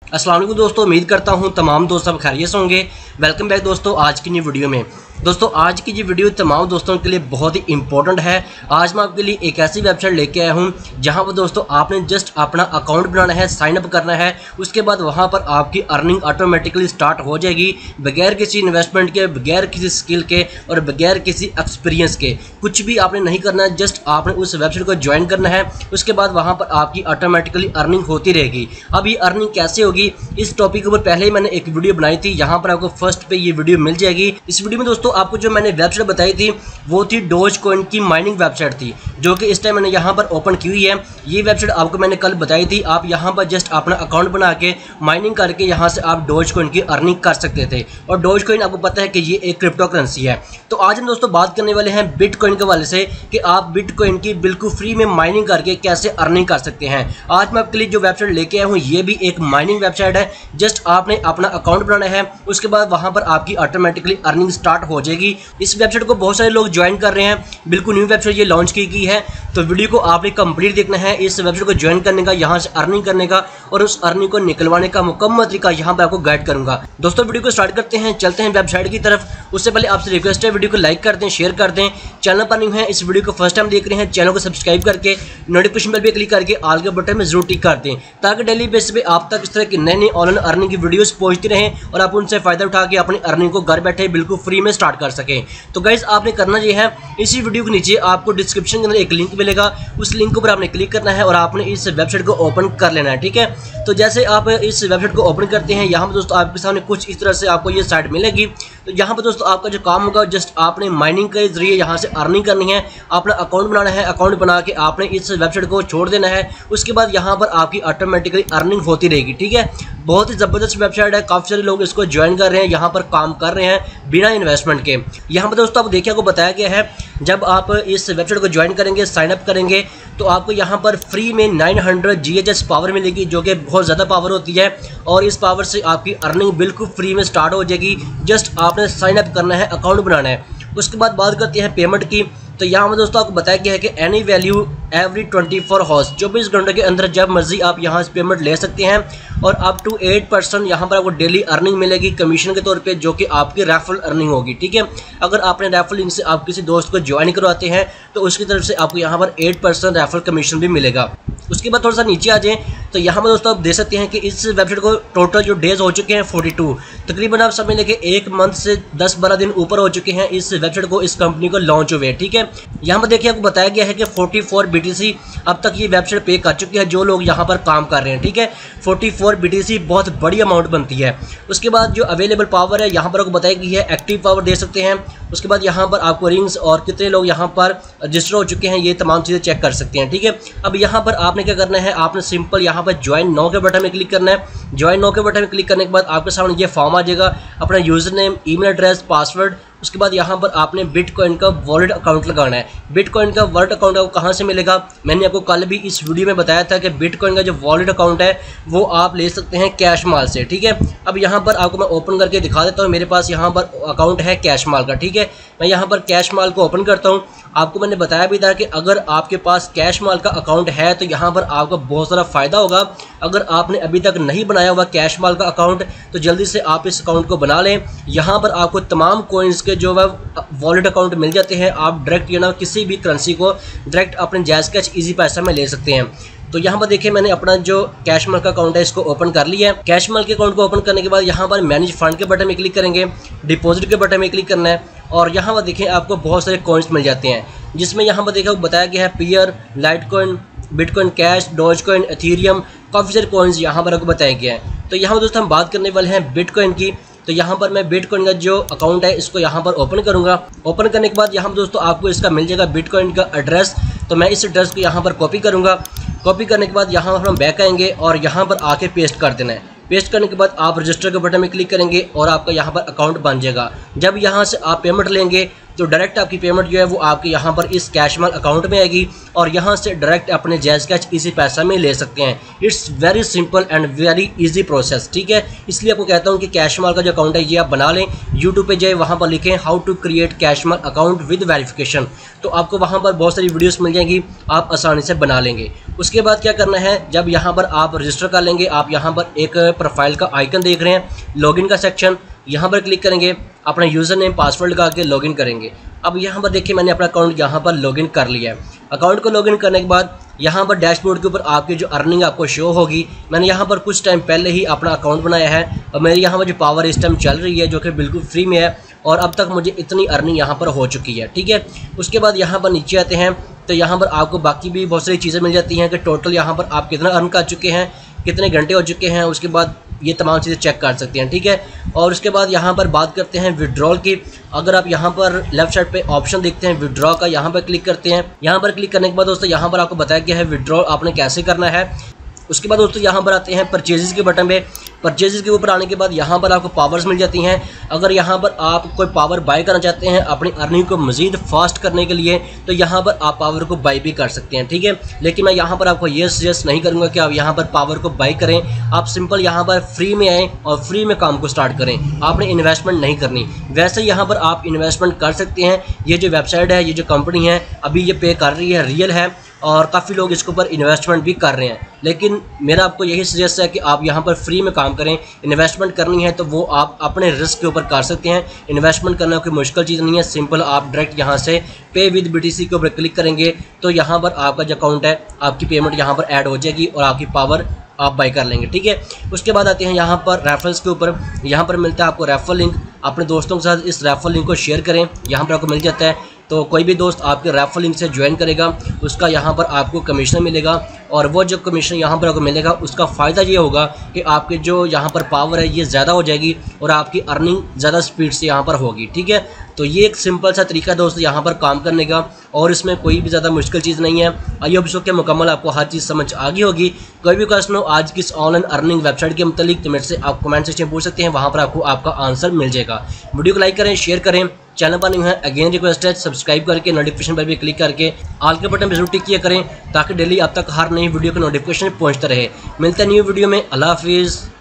अस्सलाम वालेकुम दोस्तों, उम्मीद करता हूं तमाम दोस्त सब खैरियत से होंगे। वेलकम बैक दोस्तों आज की न्यू वीडियो में। दोस्तों आज की ये वीडियो तमाम दोस्तों के लिए बहुत ही इंपॉर्टेंट है। आज मैं आपके लिए एक ऐसी वेबसाइट लेके आया हूं जहां पर दोस्तों आपने जस्ट अपना अकाउंट बनाना है, साइन अप करना है, उसके बाद वहां पर आपकी अर्निंग ऑटोमेटिकली स्टार्ट हो जाएगी बगैर किसी इन्वेस्टमेंट के, बगैर किसी स्किल के और बगैर किसी एक्सपीरियंस के। कुछ भी आपने नहीं करना है, जस्ट आपने उस वेबसाइट को ज्वाइन करना है, उसके बाद वहां पर आपकी ऑटोमेटिकली अर्निंग होती रहेगी। अब ये अर्निंग कैसे होगी इस टॉपिक के ऊपर पहले ही मैंने एक वीडियो बनाई थी, यहाँ पर आपको फर्स्ट पे ये वीडियो मिल जाएगी। इस वीडियो में दोस्तों आपको जो मैंने वेबसाइट बताई थी वो थी डोजकॉइन की माइनिंग वेबसाइट थी, जो कि इस टाइम मैंने यहाँ पर ओपन की हुई है। ये वेबसाइट आपको मैंने कल बताई थी, आप यहाँ पर जस्ट अपना अकाउंट बना के माइनिंग करके यहाँ से आप डोजकॉइन की अर्निंग कर सकते थे। और डोजकॉइन आपको पता है कि ये एक क्रिप्टो करेंसी है। तो आज हम दोस्तों बात करने वाले हैं बिटकॉइन के हवाले से कि आप बिटकॉइन की बिल्कुल फ्री में माइनिंग करके कैसे अर्निंग कर सकते हैं। आज मैं आपके लिए जो वेबसाइट लेके आया हूँ ये भी एक माइनिंग वेबसाइट है। जस्ट आपने अपना अकाउंट बनाना है, उसके बाद वहां पर आपकी ऑटोमेटिकली अर्निंग स्टार्ट हो जाएगी। इस वेबसाइट को बहुत सारे लोग ज्वाइन कर रहे हैं, बिल्कुल न्यू वेबसाइट ये लॉन्च की गई है। तो वीडियो को आपने कंप्लीट देखना है, इस वेबसाइट को ज्वाइन करने का, यहाँ से अर्निंग करने का और उस अर्निंग को निकलवाने का मुकम्मल तरीका यहाँ पर आपको गाइड करूंगा। दोस्तों वीडियो को स्टार्ट करते हैं, चलते हैं वेबसाइट की तरफ। उससे पहले आपसे रिक्वेस्ट है वीडियो को लाइक कर दें, शेयर कर दें। चैनल पर न्यू है, इस वीडियो को फर्स्ट टाइम देख रहे हैं, चैनल को सब्सक्राइब करके नोटिफिकेशन बेल पे क्लिक करके ऑल के बटन में जरूर टिक कर दें, ताकि डेली बेसिस पे आप तक इस तरह की नई नई ऑनलाइन अर्निंग की वीडियोस पहुंचती रहें और आप उनसे फायदा उठा के अपनी अर्निंग को घर बैठे बिल्कुल फ्री में स्टार्ट कर सकें। तो गाइस आपने करना ये है, इसी वीडियो के नीचे आपको डिस्क्रिप्शन के अंदर एक लिंक मिलेगा, उस लिंक के ऊपर आपने क्लिक करना है और आपने इस वेबसाइट को ओपन कर लेना है। ठीक है, तो जैसे आप इस वेबसाइट को ओपन करते हैं, यहाँ पर दोस्तों आपके सामने कुछ इस तरह से आपको ये साइट मिलेगी। तो यहाँ पर दोस्तों आपका जो काम होगा, जस्ट आपने माइनिंग के जरिए यहाँ से अर्निंग करनी है, अपना अकाउंट बनाना है, अकाउंट बना के आपने इस वेबसाइट को छोड़ देना है, उसके बाद यहाँ पर आपकी ऑटोमेटिकली अर्निंग होती रहेगी। ठीक है, बहुत ही ज़बरदस्त वेबसाइट है, काफ़ी सारे लोग इसको ज्वाइन कर रहे हैं, यहाँ पर काम कर रहे हैं बिना इन्वेस्टमेंट के। यहाँ पर दोस्तों आपको देखिए, आपको बताया गया है जब आप इस वेबसाइट को ज्वाइन करेंगे, साइन अप करेंगे, तो आपको यहाँ पर फ्री में 900 GHz पावर मिलेगी, जो कि बहुत ज़्यादा पावर होती है। और इस पावर से आपकी अर्निंग बिल्कुल फ्री में स्टार्ट हो जाएगी। जस्ट आपने साइन अप करना है, अकाउंट बनाना है। उसके बाद बात करते हैं पेमेंट की। तो यहाँ पर दोस्तों आपको बताया गया है कि एनी वैल्यू एवरी 24 हॉर्स, 24 घंटे के अंदर जब मर्जी आप यहाँ से पेमेंट ले सकते हैं। और अप टू 8% यहाँ पर आपको डेली अर्निंग मिलेगी कमीशन के तौर पे, जो कि आपकी रेफरल अर्निंग होगी। ठीक है, अगर आपने रेफरल लिंक से आप किसी दोस्त को ज्वाइन करवाते हैं तो उसकी तरफ से आपको यहाँ पर 8% रेफरल कमीशन भी मिलेगा। उसके बाद थोड़ा सा नीचे आ जाएं तो यहाँ पर दोस्तों आप देख सकते हैं कि इस वेबसाइट को टोटल जो डेज हो चुके हैं 42, तकरीबन आप समझ लें कि एक मंथ से 10-12 दिन ऊपर हो चुके हैं इस वेबसाइट को, इस कंपनी को लॉन्च हुए। ठीक है, यहाँ पर देखिए आपको बताया गया है कि 44 BTC अब तक ये वेबसाइट पे कर चुकी है जो लोग यहाँ पर काम कर रहे हैं। ठीक है, 44 BTC बहुत बड़ी अमाउंट बनती है। उसके बाद जो अवेलेबल पावर है यहाँ पर आपको बताई गई है, एक्टिव पावर दे सकते हैं। उसके बाद यहाँ पर आपको रिंग्स और कितने लोग यहाँ पर रजिस्टर हो चुके हैं, ये तमाम चीज़ें चेक कर सकते हैं। ठीक है, अब यहाँ पर आपने क्या करना है, आपने सिंपल यहाँ पर ज्वाइन नाउ के बटन में क्लिक करना है। ज्वाइन नाउ के बटन में क्लिक करने के बाद आपके सामने ये फॉर्म आ जाएगा, अपना user name, email address, password. उसके बाद यहाँ पर आपने बिटकॉइन का वॉलेट अकाउंट लगाना है। बिटकॉइन का वॉलेट अकाउंट आपको कहाँ से मिलेगा, मैंने आपको कल भी इस वीडियो में बताया था कि बिटकॉइन का जो वॉलेट अकाउंट है वो आप ले सकते हैं कैश माल से। ठीक है, अब यहाँ पर आपको मैं ओपन करके दिखा देता हूँ, मेरे पास यहाँ पर अकाउंट है कैश माल का। ठीक है, मैं यहाँ पर कैश माल को ओपन करता हूँ। आपको मैंने बताया भी था कि अगर आपके पास कैश माल का अकाउंट है तो यहाँ पर आपका बहुत सारा फ़ायदा होगा। अगर आपने अभी तक नहीं बनाया हुआ कैश माल का अकाउंट तो जल्दी से आप इस अकाउंट को बना लें। यहाँ पर आपको तमाम कॉइन्स के जो है वॉलेट अकाउंट मिल जाते हैं, आप डायरेक्ट ना किसी भी करेंसी को डायरेक्ट अपने जैज़ कैश ईजी पैसा में ले सकते हैं। तो यहाँ पर देखिए मैंने अपना जो कैश माल का अकाउंट है इसको ओपन कर लिया है। कैश माल के अकाउंट को ओपन करने के बाद यहाँ पर मैनेज फंड के बटन में क्लिक करेंगे, डिपॉजिट के बटन में क्लिक करना है और यहाँ पर देखिए आपको बहुत सारे कॉइन्स मिल जाते हैं, जिसमें यहाँ पर देखिए बताया गया है Payeer, litecoin, bitcoin cash, dogecoin, ethereum, काफ़ी सारे कॉइन्स यहाँ पर आपको बताया गया है। तो यहाँ पर दोस्तों हम बात करने वाले हैं बिटकॉइन की। तो यहाँ पर मैं बिटकॉइन का जो अकाउंट है इसको यहाँ पर ओपन करूँगा। ओपन करने के बाद यहाँ पर दोस्तों आपको इसका मिल जाएगा बिटकॉइन का एड्रेस। तो मैं इस एड्रेस को यहाँ पर कॉपी करूँगा। कॉपी करने के बाद यहाँ पर हम बैक आएंगे और यहाँ पर आके पेस्ट कर देना है। पेस्ट करने के बाद आप रजिस्टर के बटन में क्लिक करेंगे और आपका यहाँ पर अकाउंट बन जाएगा। जब यहाँ से आप पेमेंट लेंगे तो डायरेक्ट आपकी पेमेंट जो है वो आपके यहाँ पर इस कैशमाल अकाउंट में आएगी और यहाँ से डायरेक्ट अपने जैज़ कैश इसी पैसा में ले सकते हैं। It's very simple and very easy process, ठीक है। इसलिए आपको कहता हूँ कि कैशमाल का जो अकाउंट है ये आप बना लें। यूट्यूब पे जाए, वहाँ पर लिखें how to create Cashmall account with verification, तो आपको वहाँ पर बहुत सारी वीडियोस मिल जाएंगी, आप आसानी से बना लेंगे। उसके बाद क्या करना है, जब यहाँ पर आप रजिस्टर कर लेंगे, आप यहाँ पर एक प्रोफाइल का आइकन देख रहे हैं, लॉगिन का सेक्शन, यहाँ पर क्लिक करेंगे, अपना यूज़र नेम पासवर्ड लगा के लॉगिन करेंगे। अब यहाँ पर देखिए मैंने अपना अकाउंट यहाँ पर लॉगिन कर लिया है। अकाउंट को लॉगिन करने के बाद यहाँ पर डैशबोर्ड के ऊपर आपकी जो अर्निंग आपको शो होगी, मैंने यहाँ पर कुछ टाइम पहले ही अपना अकाउंट बनाया है और मेरी यहाँ पर जो पावर इस टाइम चल रही है जो कि बिल्कुल फ्री में है और अब तक मुझे इतनी अर्निंग यहाँ पर हो चुकी है, ठीक है। उसके बाद यहाँ पर नीचे आते हैं तो यहाँ पर आपको बाकी भी बहुत सारी चीज़ें मिल जाती हैं कि टोटल यहाँ पर आप कितना अर्न कर चुके हैं, कितने घंटे हो चुके हैं, उसके बाद ये तमाम चीज़ें चेक कर सकते हैं, ठीक है। और उसके बाद यहाँ पर बात करते हैं विड्रॉल की। अगर आप यहाँ पर लेफ्ट साइड पे ऑप्शन देखते हैं विड्रॉ का, यहाँ पर क्लिक करते हैं। यहाँ पर क्लिक करने के बाद दोस्तों यहाँ पर आपको बताया गया है विड्रॉल आपने कैसे करना है। उसके बाद दोस्तों यहाँ पर आते हैं परचेजेस के बटन पे। परचेजेस के ऊपर आने के बाद यहाँ पर आपको पावर्स मिल जाती हैं। अगर यहाँ पर आप कोई पावर बाय करना चाहते हैं अपनी अर्निंग को मज़ीद फास्ट करने के लिए, तो यहाँ पर आप पावर को बाय भी कर सकते हैं, ठीक है। लेकिन मैं यहाँ पर आपको ये सजेस्ट नहीं करूँगा कि आप यहाँ पर पावर को बाय करें। आप सिंपल यहाँ पर फ्री में आएँ और फ्री में काम को स्टार्ट करें, आपने इन्वेस्टमेंट नहीं करनी। वैसे यहाँ पर आप इन्वेस्टमेंट कर सकते हैं। ये जो वेबसाइट है, ये जो कंपनी है अभी ये पे कर रही है, रियल है और काफ़ी लोग इसके ऊपर इन्वेस्टमेंट भी कर रहे हैं। लेकिन मेरा आपको यही सजेस्ट है कि आप यहाँ पर फ्री में काम करें। इन्वेस्टमेंट करनी है तो वो आप अपने रिस्क के ऊपर कर सकते हैं। इन्वेस्टमेंट करना कोई मुश्किल चीज़ नहीं है, सिंपल आप डायरेक्ट यहाँ से पे विद BTC के ऊपर क्लिक करेंगे तो यहाँ पर आपका जो अकाउंट है आपकी पेमेंट यहाँ पर ऐड हो जाएगी और आपकी पावर आप बाय कर लेंगे, ठीक है। उसके बाद आते हैं यहाँ पर रेफरल्स के ऊपर। यहाँ पर मिलता है आपको रेफरल लिंक, अपने दोस्तों के साथ इस रेफरल लिंक को शेयर करें, यहाँ पर आपको मिल जाता है। तो कोई भी दोस्त आपके रेफरल लिंक से ज्वाइन करेगा उसका यहाँ पर आपको कमीशन मिलेगा और वो जो कमीशन यहाँ पर आपको मिलेगा उसका फ़ायदा ये होगा कि आपके जो यहाँ पर पावर है ये ज़्यादा हो जाएगी और आपकी अर्निंग ज़्यादा स्पीड से यहाँ पर होगी, ठीक है। तो ये एक सिंपल सा तरीका दोस्तों यहाँ पर काम करने का और इसमें कोई भी ज़्यादा मुश्किल चीज़ नहीं है। आई होप सो कि मुकम्मल आपको हर चीज़ समझ आ गई होगी। कोई भी क्वेश्चन हो आज की इस ऑनलाइन अर्निंग वेबसाइट के मतलब तो मेरे से आप कमेंट सेक्शन में पूछ सकते हैं, वहाँ पर आपको आपका आंसर मिल जाएगा। वीडियो को लाइक करें, शेयर करें, चैनल पर नहीं है अगेन रिक्वेस्ट है सब्सक्राइब करके नोटिफिकेशन पर भी क्लिक करके ऑल के बटन पर जरूर टिक किया करें ताकि डेली आप तक हर नई वीडियो का नोटिफिकेशन पहुँचता रहे। मिलते हैं न्यू वीडियो में, अल्लाह हाफिज़।